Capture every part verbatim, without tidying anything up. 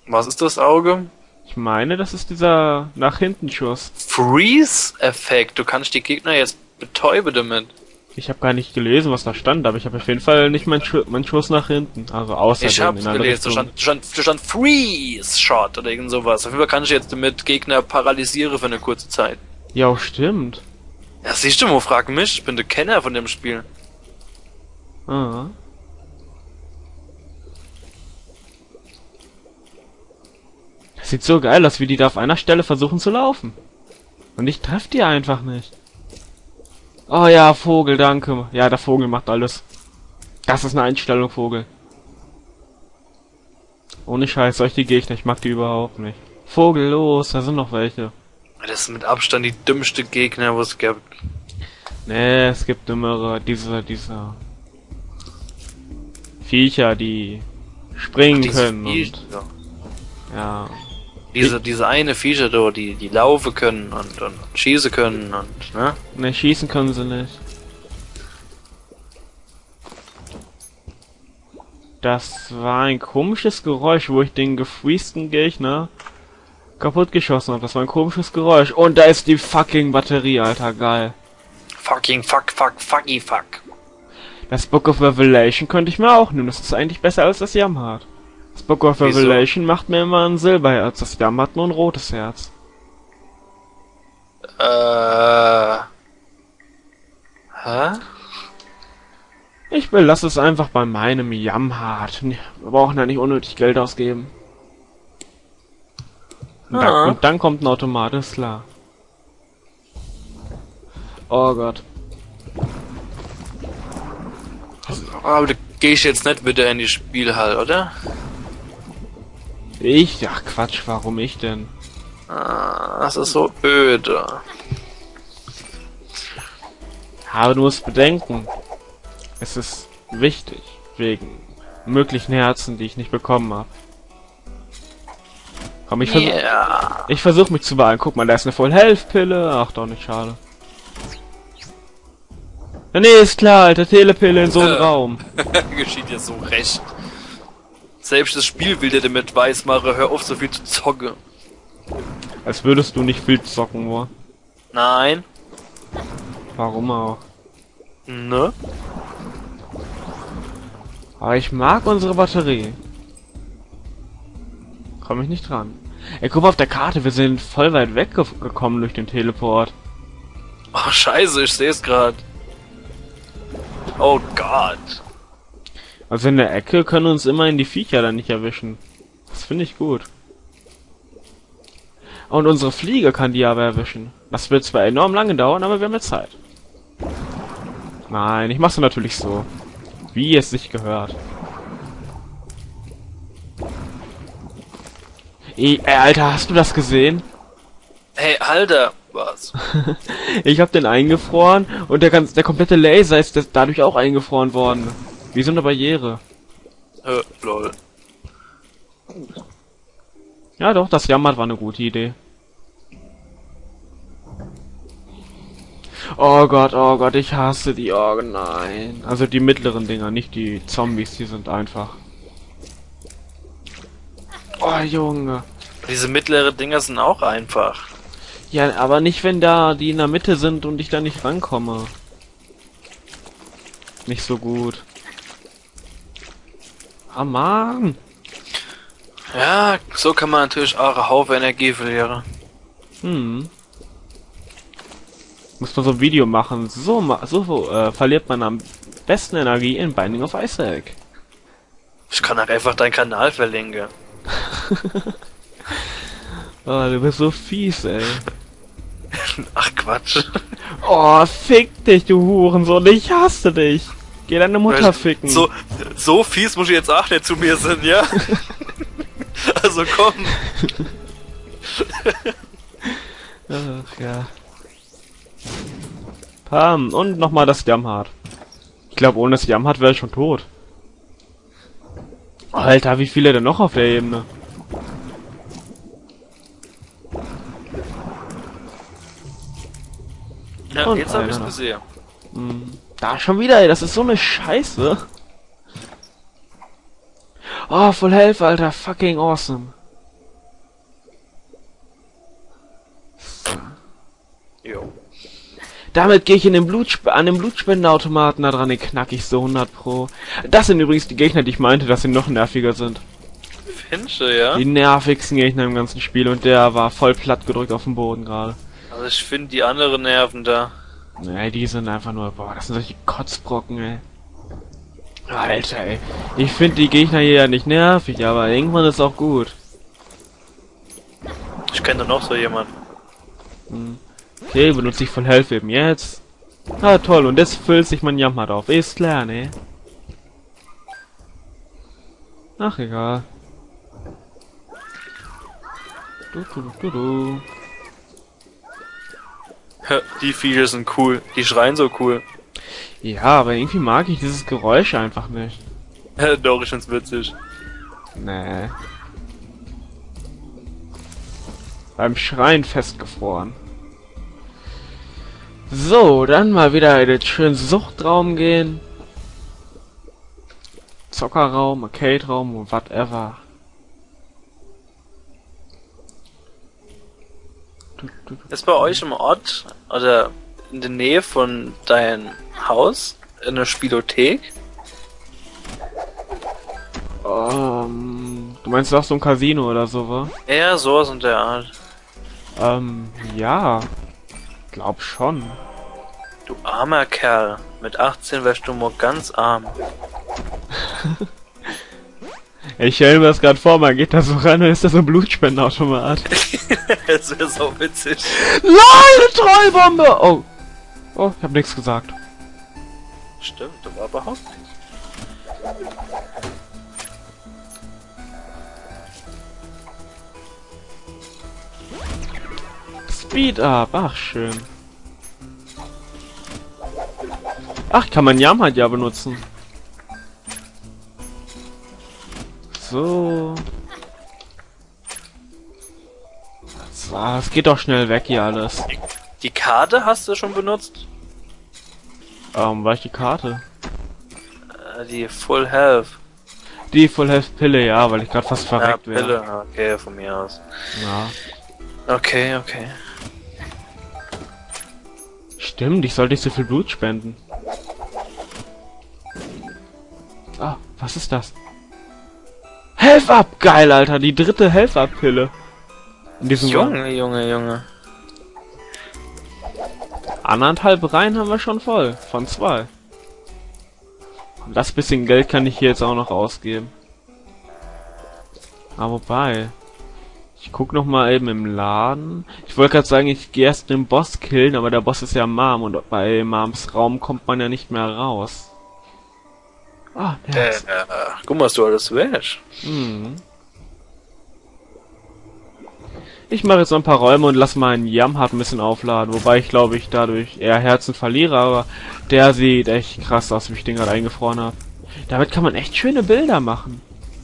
Was ist das Auge? Ich meine, das ist dieser nach hinten Schuss. Freeze-Effekt. Du kannst die Gegner jetzt betäuben damit. Ich habe gar nicht gelesen, was da stand, aber ich habe auf jeden Fall nicht meinen Schu mein Schuss nach hinten. Also außer Ich hab's in eine gelesen. Da Richtung. stand, stand, da stand Freeze-Shot oder irgend sowas. Auf jeden Fall kann ich jetzt damit Gegner paralysieren für eine kurze Zeit. Ja, stimmt. Ja, siehst du, wo frag mich? Ich bin der Kenner von dem Spiel. Ah. Das sieht so geil aus, wie die da auf einer Stelle versuchen zu laufen. Und ich treffe die einfach nicht. Oh ja, Vogel, danke. Ja, der Vogel macht alles. Das ist eine Einstellung, Vogel. Ohne Scheiß, solche Gegner, ich mag die überhaupt nicht. Vogel, los, da sind noch welche. Das ist mit Abstand die dümmste Gegner, wo es gibt. Nee, es gibt dümmere, diese, diese Viecher, die springen Diese können Viecher, und, ja. ja. Diese, diese eine Viecher da, die, die laufen können und, und schießen können und, ne? Ne, schießen können sie nicht. Das war ein komisches Geräusch, wo ich den gefreesten Gegner kaputt geschossen habe. Das war ein komisches Geräusch. Und da ist die fucking Batterie, Alter, geil. Fucking fuck, fuck, fucky fuck. Das Book of Revelation könnte ich mir auch nehmen. Das ist eigentlich besser als das Jamhard. Das Book of Wieso? Revelation macht mir immer ein Silberherz. Das Jamhard nur ein rotes Herz. Äh. Hä? Ich will, lass es einfach bei meinem Jamhard. Wir brauchen ja nicht unnötig Geld ausgeben. Und, Ah. dann, und dann kommt ein Automat, ist klar. Oh Gott. Aber du gehst jetzt nicht wieder in die Spielhalle, oder? Ich? Ach Quatsch, warum ich denn? Ah, das ist so öde. Aber du musst bedenken, es ist wichtig, wegen möglichen Herzen, die ich nicht bekommen habe. Komm, ich versuche Yeah. ich versuch mich zu beeilen. Guck mal, da ist eine Voll-Health-Pille. Ach, doch nicht, schade. Ja, nee, ist klar, Alter, Telepille in so einem Äh. Raum. Geschieht dir so recht. Selbst das Spiel will dir damit weismachen, hör auf so viel zu zocken. Als würdest du nicht viel zocken wollen. Nein. Warum auch? Ne? Aber ich mag unsere Batterie. Komm ich nicht dran. Ey, guck mal auf der Karte, wir sind voll weit weggekommen durch den Teleport. Oh, scheiße, ich seh's grad. Oh Gott. Also in der Ecke können uns immerhin die Viecher dann nicht erwischen. Das finde ich gut. Und unsere Fliege kann die aber erwischen. Das wird zwar enorm lange dauern, aber wir haben ja Zeit. Nein, ich mach's natürlich so. Wie es sich gehört. Ey, ey, Alter, hast du das gesehen? Hey, Alter. Was? Ich hab den eingefroren und der ganz, der komplette Laser ist das dadurch auch eingefroren worden. Wie so eine Barriere. Äh, lol. Ja doch, das Jammert war eine gute Idee. Oh Gott, oh Gott, ich hasse die. Oh nein. Also die mittleren Dinger, nicht die Zombies, die sind einfach. Oh Junge. Diese mittleren Dinger sind auch einfach. Ja, aber nicht, wenn da die in der Mitte sind und ich da nicht rankomme. Nicht so gut. Ah, Mann. Ja, so kann man natürlich auch einen Haufen Energie verlieren. Hm. Muss man so ein Video machen. So, ma so äh, verliert man am besten Energie in Binding of Isaac. Ich kann auch einfach deinen Kanal verlinken. Oh, du bist so fies, ey. Ach Quatsch. Oh, fick dich, du Hurensohn. Ich hasse dich. Geh deine Mutter ficken. So, so fies muss ich jetzt auch nicht zu mir sein, ja? Also komm. Ach ja. Pam, und nochmal das Jamhard. Ich glaube, ohne das Jamhard wäre ich schon tot. Alter, wie viele denn noch auf der Ebene? Ja, Und jetzt hab ich's einer. gesehen. Hm, da schon wieder, ey, das ist so eine Scheiße. Oh, Full Health, Alter, fucking awesome. Damit gehe ich in den Blutsp an den Blutspendenautomaten da dran, den knack ich so hundert pro. Das sind übrigens die Gegner, die ich meinte, dass sie noch nerviger sind. Findest du, ja? Die nervigsten Gegner im ganzen Spiel und der war voll platt gedrückt auf dem Boden gerade. Also ich finde die anderen Nerven da. Nee, die sind einfach nur, boah, das sind solche Kotzbrocken, ey. Alter, ey. Ich finde die Gegner hier ja nicht nervig, aber irgendwann ist auch gut. Ich kenne da noch so jemanden. Hm. Okay, benutze ich voll Health eben jetzt. Ah, toll, und jetzt füllt sich mein Jammer auf. Ist klar, ne? Ach, egal. Du, du, du, du. Die Viecher sind cool. Die schreien so cool. Ja, aber irgendwie mag ich dieses Geräusch einfach nicht. Doch, ich find's witzig. Nee. Beim Schreien festgefroren. So, dann mal wieder in den schönen Suchtraum gehen. Zockerraum, Arcade-Raum und whatever. Ist bei euch im Ort oder in der Nähe von deinem Haus eine Spielothek? Ähm, du meinst auch so ein Casino oder so, wa? Ja, sowas in der Art. Ähm, ja. Glaub schon. Du armer Kerl. Mit achtzehn wärst du nur ganz arm. Ich stell mir das gerade vor, man geht da so ran und ist da so ein Blutspendenautomat. Das wäre so witzig. Nein, eine Trollbombe! Oh. Oh, ich hab nichts gesagt. Stimmt, das war überhaupt nicht. Speed up, ach schön. Ach, kann man Jamhard ja benutzen. So. So, es geht doch schnell weg hier alles. Die, die Karte hast du schon benutzt? Ähm, war ich die Karte? Äh, die Full Health. Die Full Health Pille, ja, weil ich gerade fast Ja, verreckt Pille, wäre. okay, von mir aus. Ja. Okay, okay. Stimmt, ich sollte nicht so viel Blut spenden. Ah, was ist das? Health Up! Geil, Alter, die dritte Health Up Pille. In diesem Junge, Junge, Junge. Anderthalb Reihen haben wir schon voll. Von zwei. Und das bisschen Geld kann ich hier jetzt auch noch ausgeben. Aber wobei. Ich guck noch mal eben im Laden. Ich wollte gerade sagen, ich gehe erst den Boss killen, aber der Boss ist ja Mom und bei Moms Raum kommt man ja nicht mehr raus. Ah, der Äh, ist... äh, guck mal, was du alles wärst. Hm. Ich mache jetzt noch ein paar Räume und lass meinen Jamhard ein bisschen aufladen, wobei ich glaube ich dadurch eher Herzen verliere, aber der sieht echt krass aus, wie ich den gerade eingefroren habe. Damit kann man echt schöne Bilder machen.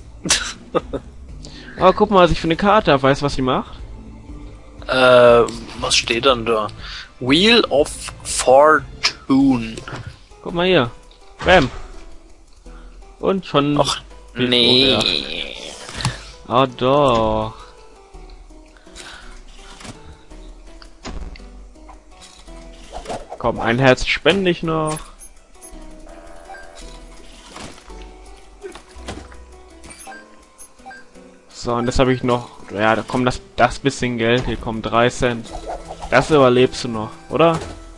Aber guck mal, was ich für eine Karte habe. Weißt du, was sie macht? Äh, was steht dann da? Wheel of Fortune. Guck mal hier. Bam. Und schon... Ach, Geht nee. hoch, ja. Ah, doch. Komm, ein Herz spende ich noch. So, und das habe ich noch... Ja, da kommt das, das bisschen Geld. Hier kommen drei Cent. Das überlebst du noch, oder?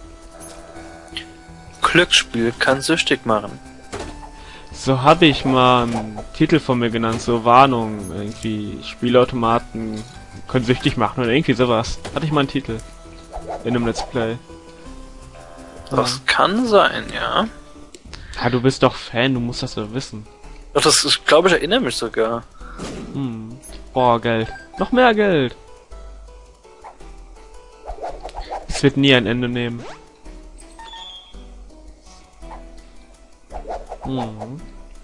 Glücksspiel kann süchtig machen. So habe ich mal einen Titel von mir genannt, so Warnung, irgendwie Spielautomaten können süchtig machen oder irgendwie sowas. Hatte ich mal einen Titel in einem Let's Play. Das kann sein, ja. Ja, du bist doch Fan, du musst das doch wissen. Doch, das ist, glaube ich, erinnere mich sogar. Hm. Boah, Geld. Noch mehr Geld. Es wird nie ein Ende nehmen. Hm.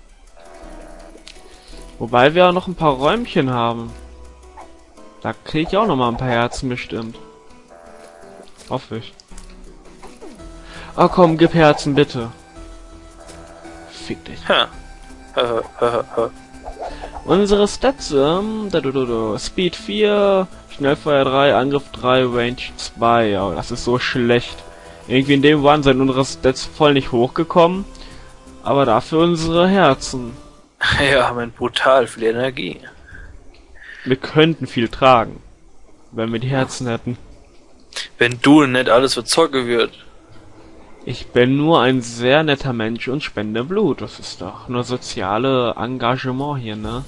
Wobei wir auch noch ein paar Räumchen haben. Da kriege ich auch noch mal ein paar Herzen bestimmt. Hoffe ich. Oh komm, gib Herzen bitte. Fick dich. Ha. Ha, ha, ha. Unsere Stats, ähm, da, da, da, da. Speed vier, Schnellfeuer drei, Angriff drei, Range zwei. Ja, das ist so schlecht. Irgendwie in dem One sind unsere Stats voll nicht hochgekommen, aber dafür unsere Herzen. Ja, haben brutal viel Energie. Wir könnten viel tragen, wenn wir die Herzen hätten. Wenn du nicht alles für Zocke wird. Ich bin nur ein sehr netter Mensch und spende Blut. Das ist doch nur soziale Engagement hier, ne?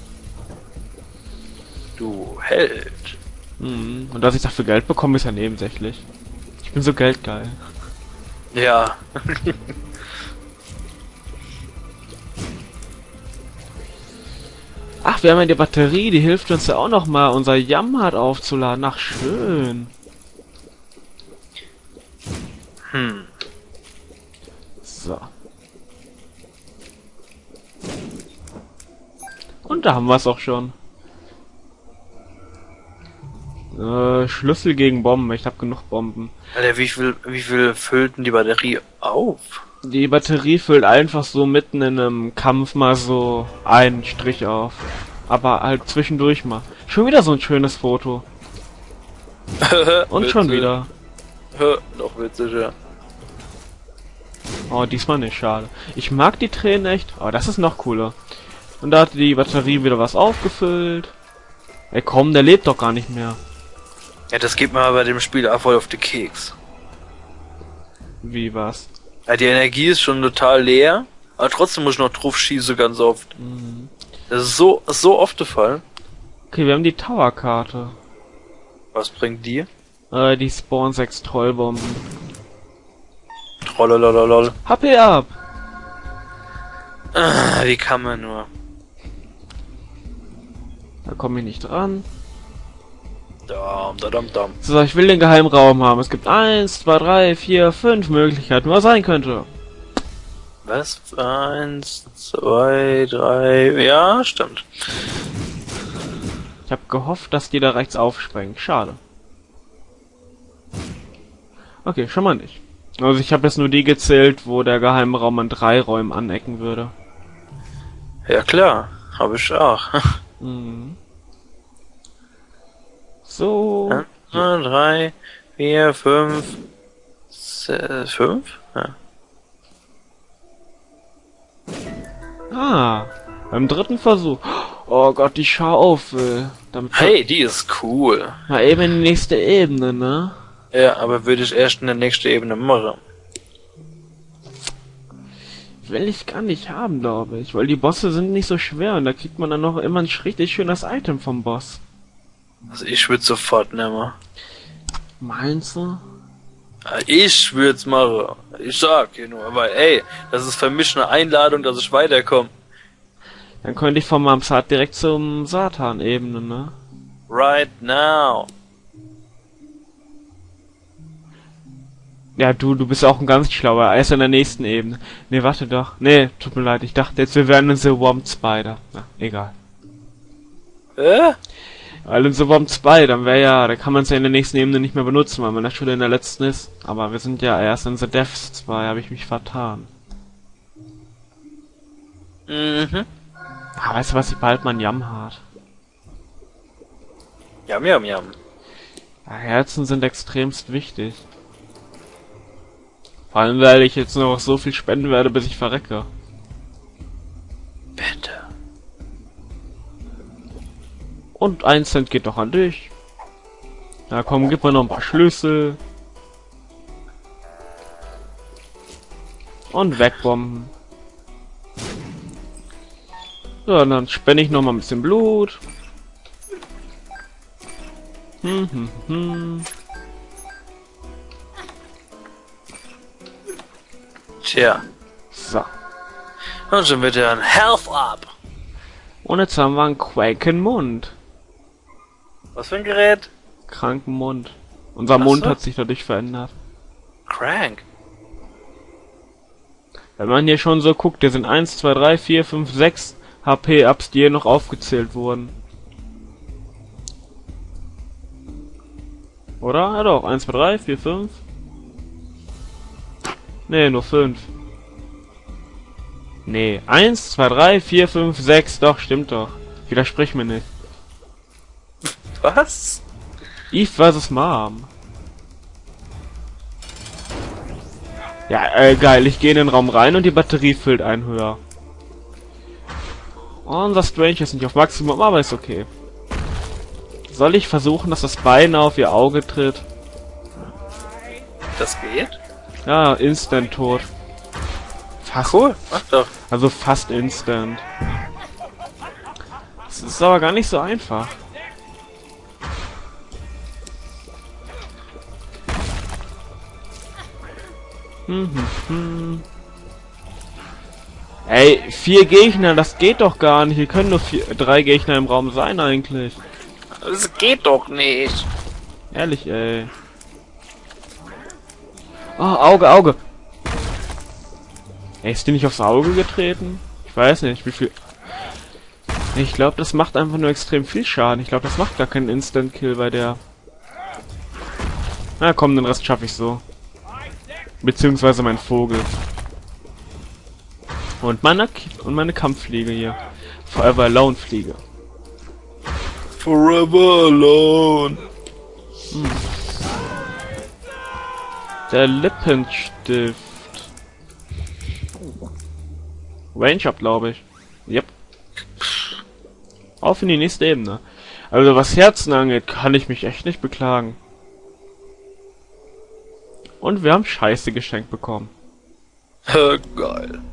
Du Held. Mhm. Und dass ich dafür Geld bekomme, ist ja nebensächlich. Ich bin so geldgeil. Ja. Ach, wir haben ja die Batterie, die hilft uns ja auch noch mal, unser Jammhard aufzuladen. Ach, schön. Hm. So. Und da haben wir es auch schon. Äh, Schlüssel gegen Bomben. Ich habe genug Bomben. Alter, wie viel, wie viel füllt denn die Batterie auf? Die Batterie füllt einfach so mitten in einem Kampf mal so einen Strich auf. Aber halt zwischendurch mal. Schon wieder so ein schönes Foto. Und schon wieder. Noch witziger. Oh, diesmal nicht, schade. Ich mag die Tränen echt. Aber das ist noch cooler. Und da hat die Batterie wieder was aufgefüllt. Ey komm, der lebt doch gar nicht mehr. Ja, das geht mir bei dem Spiel auch voll auf die Keks. Wie was? Ja, die Energie ist schon total leer, aber trotzdem muss ich noch drauf schießen ganz oft. Mhm. Das ist so, so oft der Fall. Okay, wir haben die Tower-Karte. Was bringt die? Äh, die Spawn sechs Trollbomben. Trollolololol. H P ab! Ah, wie kann man nur? Da komme ich nicht dran. Dam, da, dam, dam. So, ich will den Geheimraum haben. Es gibt eins, zwei, drei, vier, fünf Möglichkeiten, was sein könnte. Was? Eins, zwei, drei. Ja, stimmt. Ich habe gehofft, dass die da rechts aufspringen. Schade. Okay, schon mal nicht. Also ich habe jetzt nur die gezählt, wo der Geheimraum an drei Räumen anecken würde. Ja klar, habe ich auch. Mhm. So. Ja, zwei, drei, vier, fünf, se- fünf? Ja. Ah, beim dritten Versuch. Oh Gott, die Schaufel. Damit Hey, die ist cool. mal eben in die nächste Ebene, ne? Ja, aber würde ich erst in der nächsten Ebene machen. Will ich gar nicht haben, glaube ich. Weil die Bosse sind nicht so schwer und da kriegt man dann noch immer ein richtig schönes Item vom Boss. Also ich würde sofort nehmen. Meinst du? Ich würd's machen. Ich sag hier nur, aber ey, das ist für mich eine Einladung, dass ich weiterkomme. Dann könnte ich vom Amsat direkt zum Satan-Ebene, ne? Right now. Ja, du, du bist auch ein ganz schlauer. Erst in der nächsten Ebene. Ne, warte doch. Ne, tut mir leid. Ich dachte jetzt, wir wären in The Womp Spider. Na, egal. Äh? Weil in The Womp zwei, dann wäre ja, da kann man es ja in der nächsten Ebene nicht mehr benutzen, weil man das schon in der letzten ist. Aber wir sind ja erst in The Depths zwei, habe ich mich vertan. Mhm. Ah, weißt du was, ich behalte mein Jammhard. Jam, jam, jam. Ja, Herzen sind extremst wichtig. Vor allem, weil ich jetzt noch so viel spenden werde, bis ich verrecke. Bitte. Und ein Cent geht doch an dich. Na komm, gib mir noch ein paar Schlüssel. Und wegbomben. So, dann spende ich noch mal ein bisschen Blut. Hm, hm, hm. Tja. So. Und schon wird er ein Health Up. Und jetzt haben wir einen quaken Mund. Was für ein Gerät? Kranken Mund. Unser Ach Mund so. hat sich dadurch verändert. Crank. Wenn man hier schon so guckt, hier sind eins, zwei, drei, vier, fünf, sechs H P-Ups, die hier noch aufgezählt wurden. Oder? Ja doch, eins, zwei, drei, vier, fünf. Nee, nur fünf. Nee, eins, zwei, drei, vier, fünf, sechs, doch, stimmt doch. Widersprich mir nicht. Was? Eve versus Mom. Ja, äh, geil. Ich gehe in den Raum rein und die Batterie füllt einen höher. Oh, unser Strange ist nicht auf Maximum, aber ist okay. Soll ich versuchen, dass das Bein auf ihr Auge tritt? Das geht? Ja, instant tot. Fast. Cool, mach doch. Also fast instant. Das ist aber gar nicht so einfach. Hm, hm, hm. Ey, vier Gegner, das geht doch gar nicht. Hier können nur vier, drei Gegner im Raum sein eigentlich. Das geht doch nicht. Ehrlich, ey. Oh, Auge, Auge. Ey, ist die nicht aufs Auge getreten? Ich weiß nicht, wie viel... Ich glaube, das macht einfach nur extrem viel Schaden. Ich glaube, das macht gar keinen Instant-Kill bei der... Na komm, den Rest schaffe ich so. Beziehungsweise mein Vogel. Und meine, und meine Kampffliege hier. Forever Alone Fliege. Forever alone. Hm. Der Lippenstift. Range up, glaube ich. Yep. Auf in die nächste Ebene. Also was Herzen angeht, kann ich mich echt nicht beklagen. Und wir haben Scheiße geschenkt bekommen. Geil.